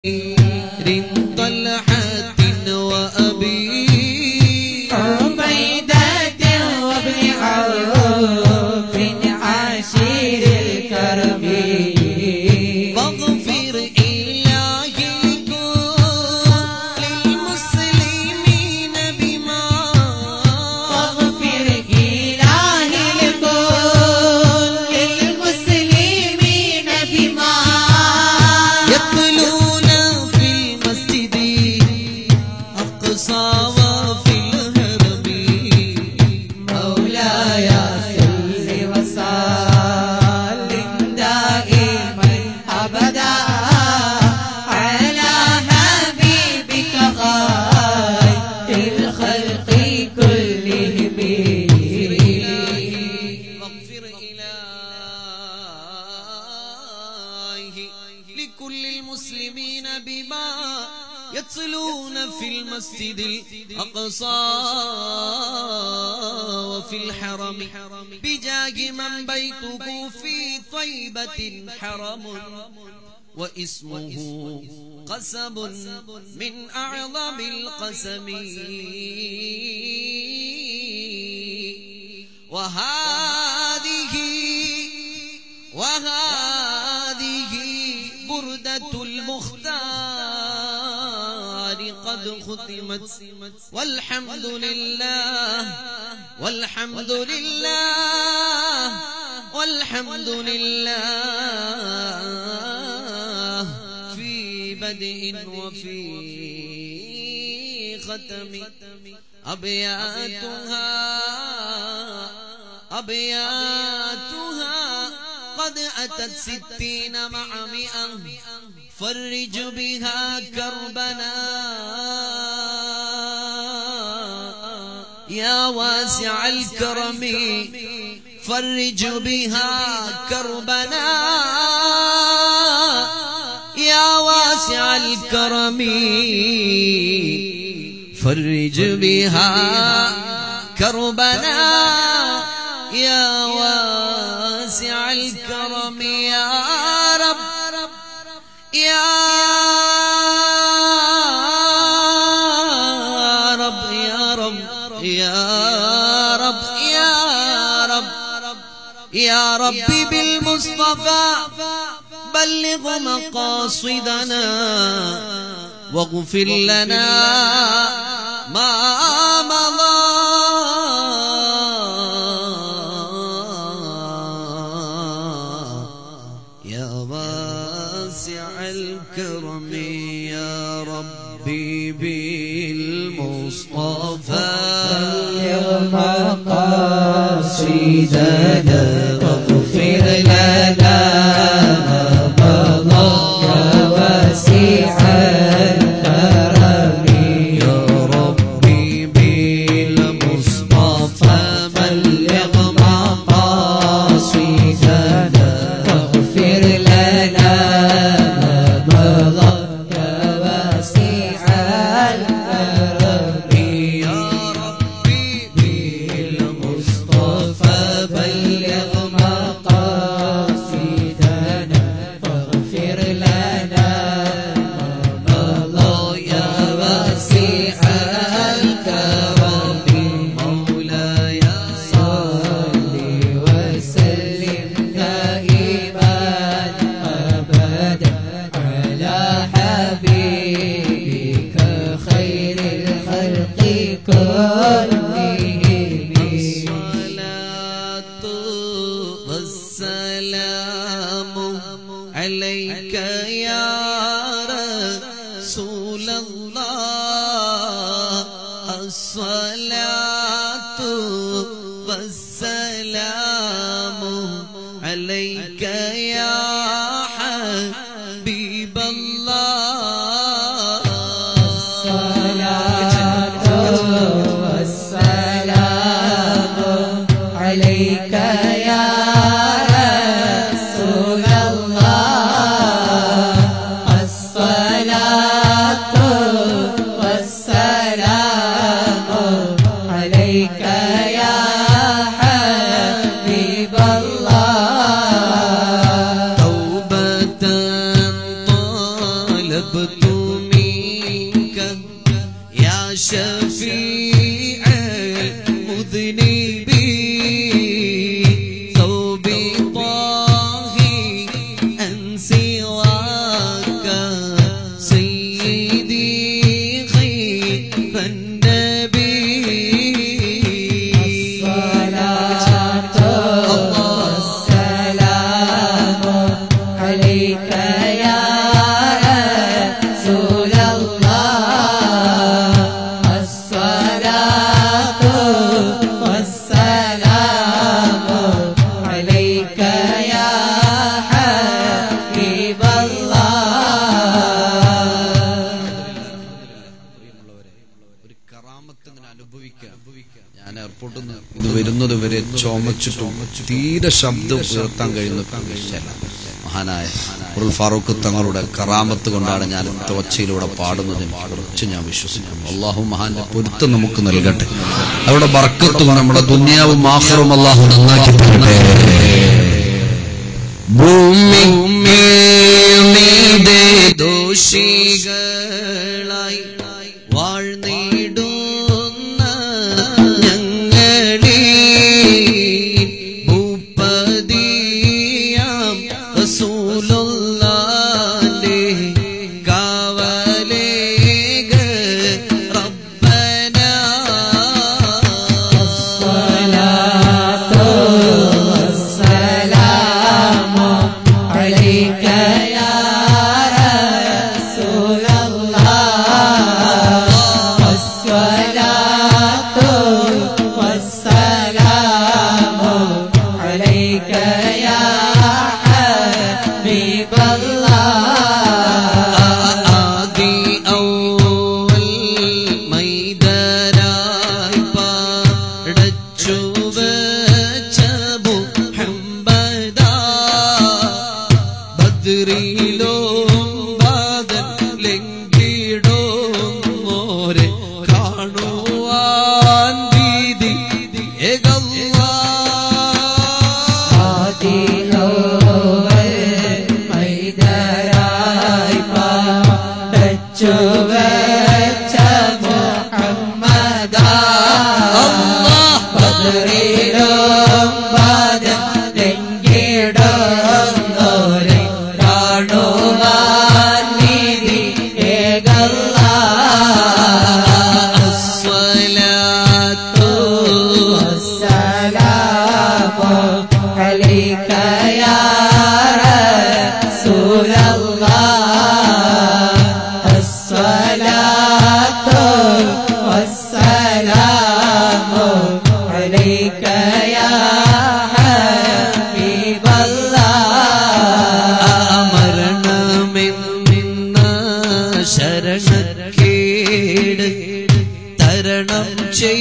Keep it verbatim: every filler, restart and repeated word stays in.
طلحة وأبي عبيدة وابن عوف عشير الكرم واغفر إلهي لكل المسلمين بما واغفر إلهي لكل المسلمين بما يقتلون في المسجد أقصى وفي الهرب مولاي صل وسلم دائما أبدا على حبيبك خير الخلق كلهم واغفر إلهي لكل المسلمين بما يتصلون في المسجد الأقصى وفي الحرم بجاه من بيته في طيبة حرم واسمه قسم من أعظم القسم وهذه وهذه بردة المختار قد ختمت والحمد لله والحمد لله والحمد لله في بدء وفي ختم أبياتها أبياتها قد أتت ستين مع مئة فرج بها كربنا يا واسع الكرم فرج بها كربنا يا واسع الكرم فرج بها كربنا يا واسع الكرم يا رب يا رب يا رب يا رب يا رب يا ربي بالمصطفى بلغ مقاصدنا واغفر لنا ما مضى يا واسع الكرم يا ربي بالمصطفى بلغ مقاصدنا واغفر لنا ما مضى يا واسع الكرم يا ربي بالمصطفى بلغ مقاصدنا واغفر لنا ما مضى يا واسع الكرم يا ربي بالمصطفى بلغ مقاصدنا واغفر لنا ما مضى يا واسع الكرم مولاي صل وسلم دائما أبدا على حبيبك خير الخلق كلهم الصلاة والسلام عليك يا رسول الله الصلاة والسلام عليك يا حبيب الله الصلاة والسلام عليك يا رسول الله الصلاة والسلام عليك يا حبيب الله توبة طالبت منك يا شفيع المذنبين ثوبي طاهي عن سواك سيدي خير النبي الصلاة والسلام عليك يا رسول الله الصلاة والسلام عليك يا حبيب الله ഒരു കറാമത്ത് ഇങ്ങനെ അനുഭവിക്കാം. ഞാൻ എയർപോർട്ടിൽ നിന്ന് ഇത് വരുന്നത് വരെ ചുമച്ചിട്ടും തീരെ ശബ്ദം ഉയർത്താൻ കഴിയുന്ന വിഷയമല്ല. മഹാനായ ഉറുൽ ഫാറൂഖ് തങ്ങളുടെ കറാമത്ത് കൊണ്ടാണ് ഞാൻ ഒച്ചയിലൂടെ പാടുന്നതിന് കുറച്ച് ഞാൻ വിശ്വസിക്കുന്നു. അള്ളാഹു മഹാന്റെ പൊരുത്തം നമുക്ക് നൽകട്ടെ. അവരുടെ ബർക്കത്തും നമ്മുടെ ദുനിയാവും ആഖിറവും അള്ളാഹു നന്നാക്കി തരട്ടെ. ഭൂമി മീതെ ദോഷികളായി വാഴ്ന്നിടുന്ന ഞങ്ങളീ ഭൂപതിയാം റസൂലുള്ളാന്റെ കാവലേക റബ്ബനാ الصلاة والسلام عليك يا رسول الله الصلاة والسلام عليك يا حبيب الله ആദി ഔവൽ മൈദരായി പാടച്ചു വച്ച മുഹമ്മദാ ബദ്രിലും ബാദലെങ്കിടും മോരെ കാണുവാൻ ദീദി ഏകല്ലാ ആദിലോവൽ മൈദരായി പാടച്ചു വച്ച മുഹമ്മദാ അല്ലാഹ് ബദ്രിലും ബാദലെങ്കിടുന്നോരെ കാണുവാൻ നീതി ഏകല്ലാ അസ്സലാത്തു والسلام عليك يا رسول الله الصلاة والسلام عليك يا حبيب الله അമരണമെന്ന ശരണക്കേട് തരണം ചെയ്യ